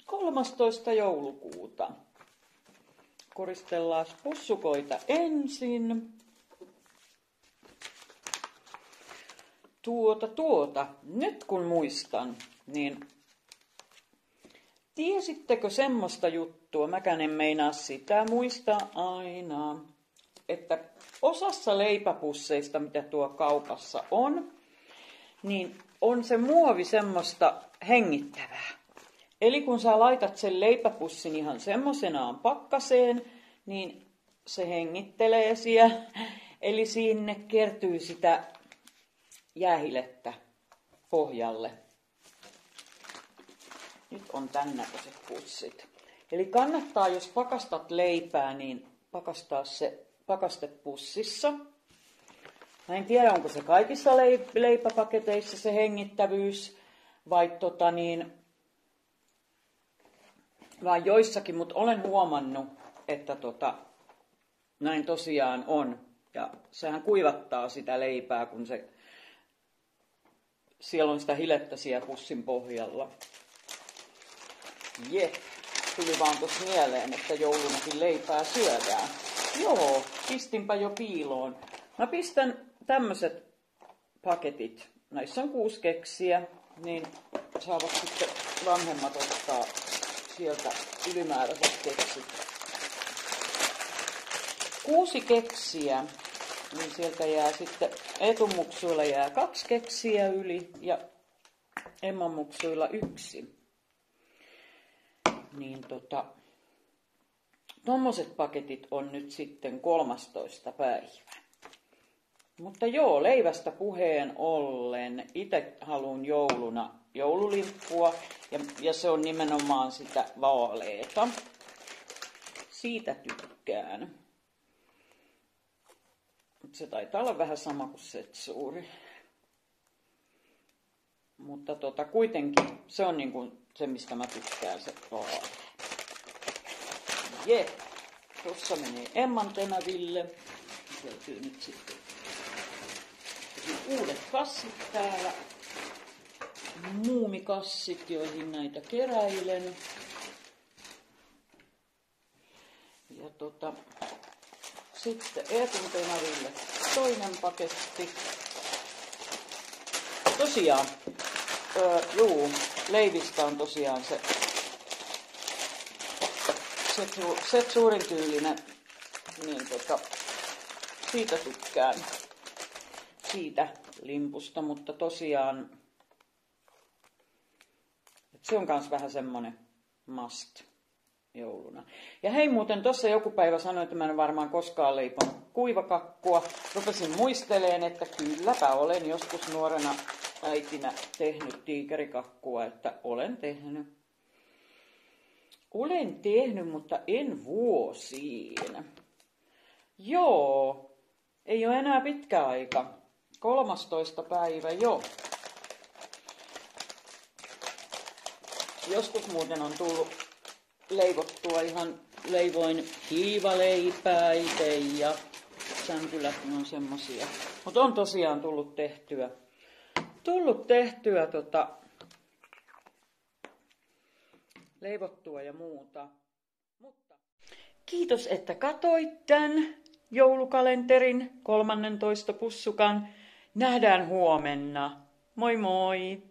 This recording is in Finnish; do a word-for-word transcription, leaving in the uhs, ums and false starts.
kolmastoista joulukuuta. Koristellaan pussukoita ensin. Tuota, tuota, nyt kun muistan, niin tiesittekö semmoista juttua, mäkään en meinaa sitä muistaa aina, että osassa leipäpusseista, mitä tuo kaupassa on, niin on se muovi semmoista hengittävää. Eli kun sä laitat sen leipäpussin ihan semmoisenaan pakkaseen, niin se hengittelee siellä. Eli sinne kertyy sitä jäähilettä pohjalle. Nyt on tän näköiset pussit. Eli kannattaa, jos pakastat leipää, niin pakastaa se pakastepussissa. Mä en tiedä, onko se kaikissa leipäpaketeissa se hengittävyys vai tota niin, vaan joissakin, mutta olen huomannut, että tota, näin tosiaan on. Ja sehän kuivattaa sitä leipää, kun se, siellä on sitä hilettä siellä pussin pohjalla. Jep, tuli vaan tuossa mieleen, että joulunakin leipää syödään. Joo, pistinpä jo piiloon. Mä pistän tämmöiset paketit. Näissä on kuusi keksiä, niin saavat sitten vanhemmat ottaa sieltä ylimääräiset keksit. Kuusi keksiä, niin sieltä jää sitten etumuksuilla jää kaksi keksiä yli ja Emman muksuilla yksi. Niin tota, tommoset paketit on nyt sitten kolmastoista päivä. Mutta joo, leivästä puheen ollen, itse haluan jouluna joululimppua ja, ja se on nimenomaan sitä vaaleeta. Siitä tykkään. Se taitaa olla vähän sama kuin setsuuri. Mutta tota, kuitenkin se on niin kuin se, mistä mä tykkään, se vaale. Jep, tuossa menee Emman tenaville. Löytyy nyt sitten uudet kassit täällä. Muumikassit, joihin näitä keräilen. Ja tota, sitten Eetun tenaville toinen paketti. Tosiaan, öö, juu, leivistä on tosiaan se setsuurin tyylinen, niin tota, siitä tykkään, siitä limpusta, mutta tosiaan se on kans vähän semmonen must jouluna. Ja hei, muuten tossa joku päivä sanoin, että mä en varmaan koskaan leipon kuivakakkua. Rupesin muisteleen, että kylläpä olen joskus nuorena äitinä tehnyt tiikerikakkua, että olen tehnyt. Olen tehnyt, mutta en vuosiin. Joo, ei ole enää pitkä aika. kolmastoista päivä jo. Joskus muuten on tullut leivottua ihan leivoin hiivaleipää itse ja sänkylätkin on semmosia. Mutta on tosiaan tullut tehtyä. Tullut tehtyä tota, leivottua ja muuta. Mutta kiitos, että katsoit tän joulukalenterin kolmannentoista pussukan. Nähdään huomenna. Moi moi!